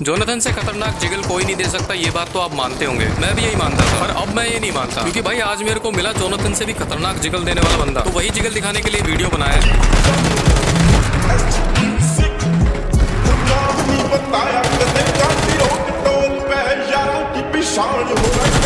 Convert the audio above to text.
Jonathan से खतरनाक jiggle कोई नहीं दे सकता, ये बात तो आप मानते होंगे। मैं भी यही मानता था, पर अब मैं ये नहीं मानता, क्योंकि भाई आज मेरे को मिला जोनाथन से भी खतरनाक जिगल देने वाला बंदा। तो वही जिगल दिखाने के लिए वीडियो बनाया है।